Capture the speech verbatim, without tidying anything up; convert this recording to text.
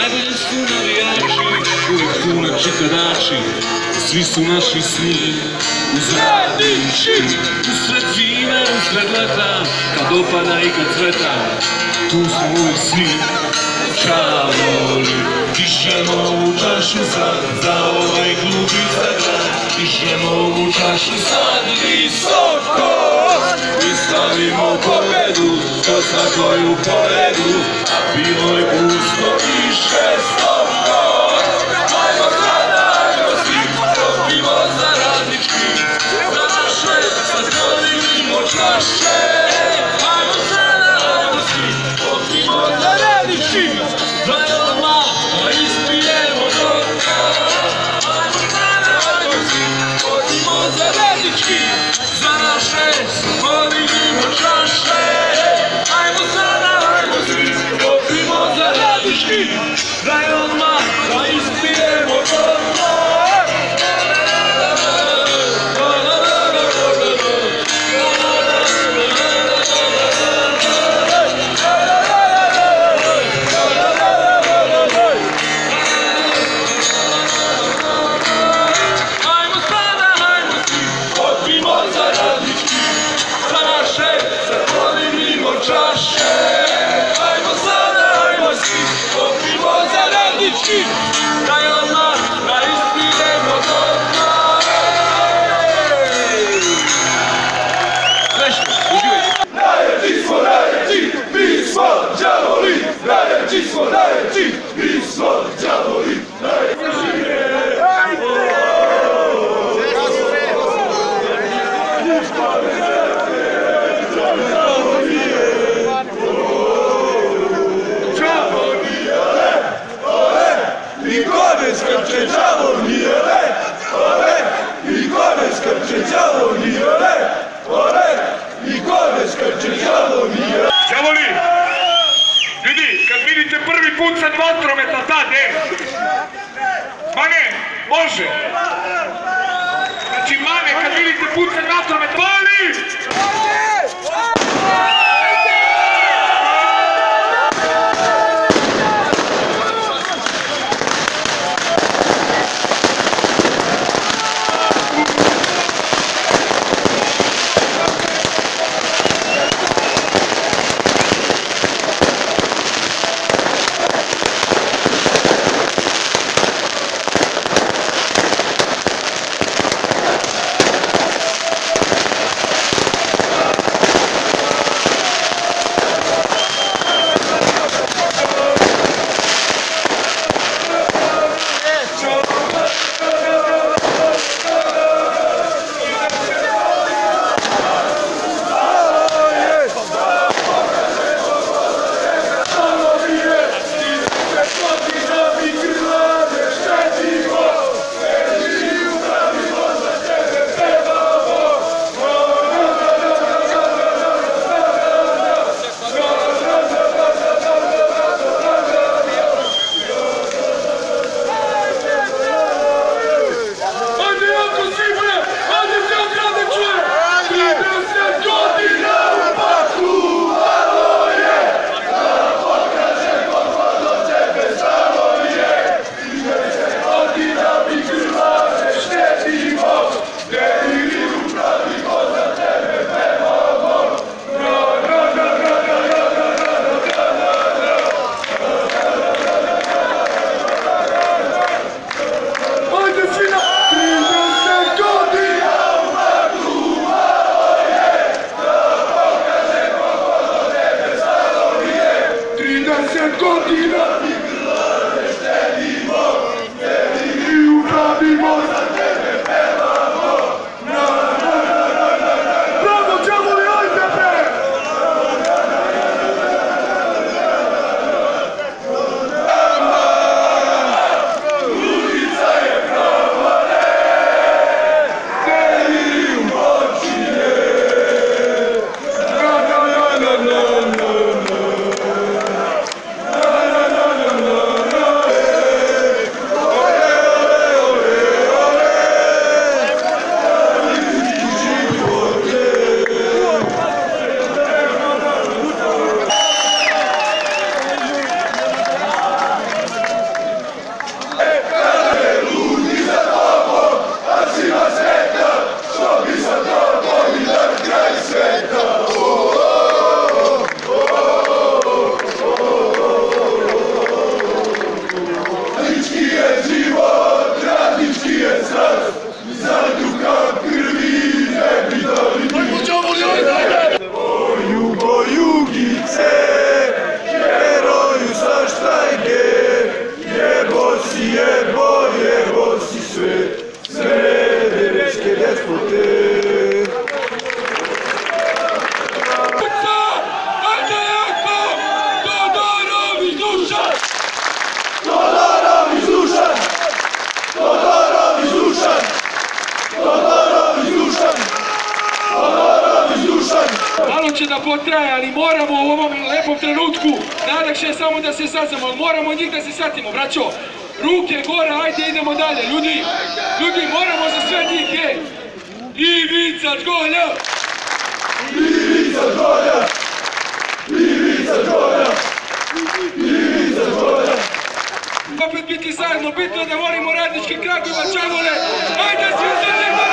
Najbolji su navijači, uvijek tu na čitadači, svi su naši sni uz radići. Usred zime, usred leta, kad opada i kad cveta, tu smo uvijek svi čavoli. Dišemo ovu čašu sad za ovaj klub i za grad, dišemo ovu čašu sad visoko i slavimo pobedu, ko zna koju poredu, a bilo je pusto i šestoko. Ajmo sada, ajmo svi, popimo za radnički, za naše, sad volimo čaše. Ajmo sada, ajmo svi, popimo za radnički, za doma, a ispijemo do dna. Ajmo sada, ajmo svi, popimo za radnički, za naše, sad volimo čaše. Ajmo sada, ajmo svi, popimo za radnički, daj odmah da ispijemo do dna. Ajmo sada, ajmo svi, popimo za radnički, za naše, sad volimo čaše. Ajmo sada, ajmo svi, popimo za radnički, daj odmah da ispijemo do dna. Nešto, uživajte. Najjači smo, najjači, mi smo đavoli, najjači smo, najjači, mi smo đavoli, najjači. Niko ne skrče, đavo nije le, ole, niko ne skrče, đavo nije le, ole, niko ne skrče, đavo nije le. Đavoli, ljudi, kad vidite prvi put sad vatrometa, da, ne? Mane, može. Znači, Mane, kad vidite put sad vatrometa, Mali! Radnički je život, radnički je strast, za duha krvi ne bi dali mi. O jugo jugice, heroju sa štrajke, jebo si jebo, jebo si sve, sve derečke despote. Malo će da potraje, ali moramo u ovom lepom trenutku, najlakše je samo da se saznamo, ali moramo od njih da se satimo, braćo. Ruke gore, ajde idemo dalje, ljudi, ljudi moramo za sve njih, je. Ivica Čgolja! Ivica Čgolja! Ivica Čgolja! Ivica Čgolja! Opet biti zajedno, bitno da volimo radnički Kragujevac, Čavole, ajde svi za njega!